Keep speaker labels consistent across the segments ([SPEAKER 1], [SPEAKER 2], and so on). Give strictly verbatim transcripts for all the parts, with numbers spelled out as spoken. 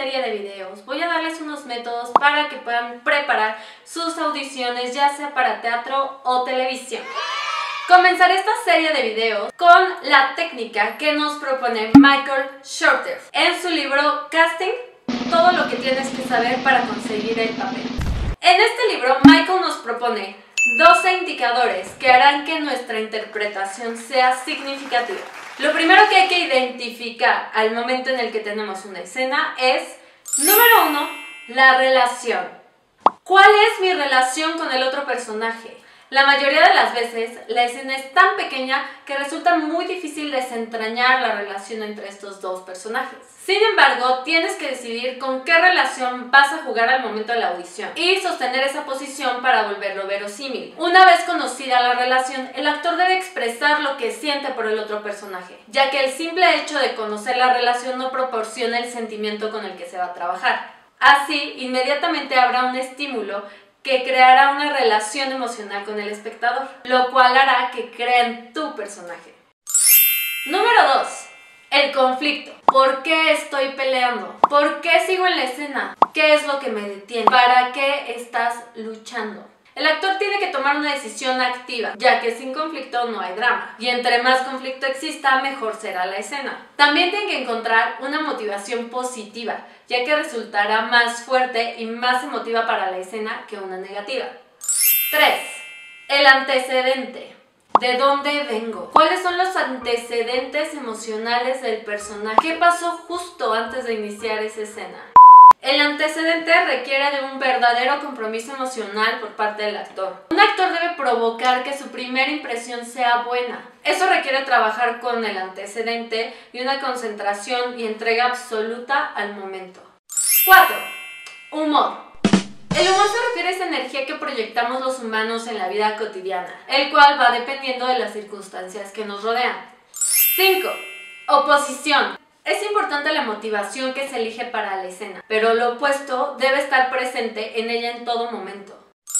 [SPEAKER 1] serie de videos voy a darles unos métodos para que puedan preparar sus audiciones, ya sea para teatro o televisión. Comenzaré esta serie de videos con la técnica que nos propone Michael Shorter en su libro Casting, todo lo que tienes que saber para conseguir el papel. En este libro, Michael nos propone doce indicadores que harán que nuestra interpretación sea significativa. Lo primero que hay que identificar al momento en el que tenemos una escena es, número uno, la relación. ¿Cuál es mi relación con el otro personaje? La mayoría de las veces, la escena es tan pequeña que resulta muy difícil desentrañar la relación entre estos dos personajes. Sin embargo, tienes que decidir con qué relación vas a jugar al momento de la audición y sostener esa posición para volverlo verosímil. Una vez conocida la relación, el actor debe expresar lo que siente por el otro personaje, ya que el simple hecho de conocer la relación no proporciona el sentimiento con el que se va a trabajar. Así, inmediatamente habrá un estímulo que creará una relación emocional con el espectador, lo cual hará que crean tu personaje. Número dos. El conflicto. ¿Por qué estoy peleando? ¿Por qué sigo en la escena? ¿Qué es lo que me detiene? ¿Para qué estás luchando? El actor tiene que tomar una decisión activa, ya que sin conflicto no hay drama. Y entre más conflicto exista, mejor será la escena. También tiene que encontrar una motivación positiva, ya que resultará más fuerte y más emotiva para la escena que una negativa. tres. El antecedente. ¿De dónde vengo? ¿Cuáles son los antecedentes emocionales del personaje? ¿Qué pasó justo antes de iniciar esa escena? El antecedente requiere de un verdadero compromiso emocional por parte del actor. Un actor debe provocar que su primera impresión sea buena. Eso requiere trabajar con el antecedente y una concentración y entrega absoluta al momento. cuatro. Humor. El humor se refiere a esa energía que proyectamos los humanos en la vida cotidiana, el cual va dependiendo de las circunstancias que nos rodean. cinco. Oposición. Es importante la motivación que se elige para la escena, pero lo opuesto debe estar presente en ella en todo momento.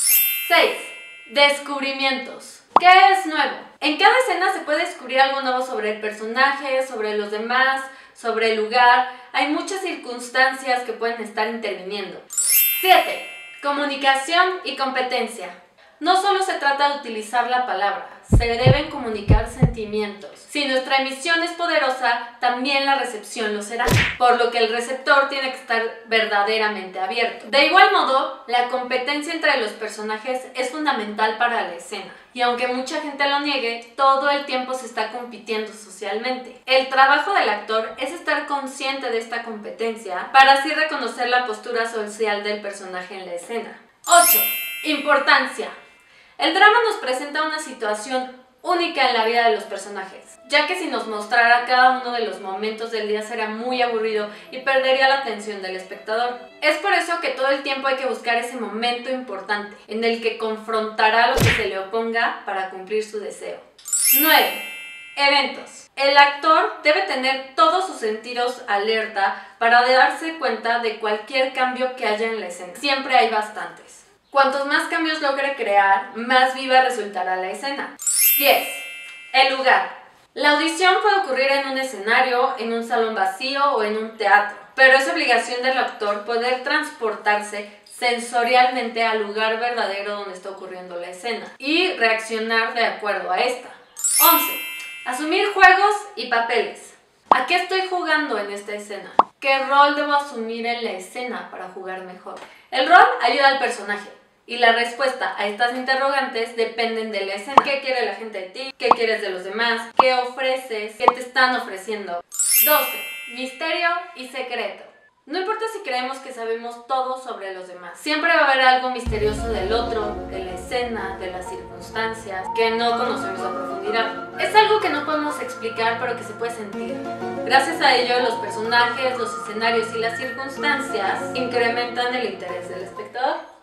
[SPEAKER 1] seis. Descubrimientos. ¿Qué es nuevo? En cada escena se puede descubrir algo nuevo sobre el personaje, sobre los demás, sobre el lugar. Hay muchas circunstancias que pueden estar interviniendo. siete. Comunicación y competencia. No solo se trata de utilizar la palabra, se deben comunicar sentimientos. Si nuestra emisión es poderosa, también la recepción lo será, por lo que el receptor tiene que estar verdaderamente abierto. De igual modo, la competencia entre los personajes es fundamental para la escena. Y aunque mucha gente lo niegue, todo el tiempo se está compitiendo socialmente. El trabajo del actor es estar consciente de esta competencia para así reconocer la postura social del personaje en la escena. ocho. Importancia. El drama nos presenta una situación única en la vida de los personajes, ya que si nos mostrara cada uno de los momentos del día sería muy aburrido y perdería la atención del espectador. Es por eso que todo el tiempo hay que buscar ese momento importante, en el que confrontará lo que se le oponga para cumplir su deseo. nueve. Eventos. El actor debe tener todos sus sentidos alerta para darse cuenta de cualquier cambio que haya en la escena. Siempre hay bastantes. Cuantos más cambios logre crear, más viva resultará la escena. diez. El lugar. La audición puede ocurrir en un escenario, en un salón vacío o en un teatro, pero es obligación del actor poder transportarse sensorialmente al lugar verdadero donde está ocurriendo la escena y reaccionar de acuerdo a esta. once. Asumir juegos y papeles. ¿A qué estoy jugando en esta escena? ¿Qué rol debo asumir en la escena para jugar mejor? El rol ayuda al personaje. Y la respuesta a estas interrogantes dependen de la escena. ¿Qué quiere la gente de ti? ¿Qué quieres de los demás? ¿Qué ofreces? ¿Qué te están ofreciendo? doce. Misterio y secreto. No importa si creemos que sabemos todo sobre los demás. Siempre va a haber algo misterioso del otro, de la escena, de las circunstancias, que no conocemos a profundidad. Es algo que no podemos explicar, pero que se puede sentir. Gracias a ello, los personajes, los escenarios y las circunstancias incrementan el interés del espectador.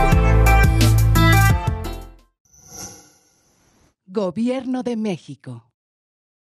[SPEAKER 2] Gobierno de México.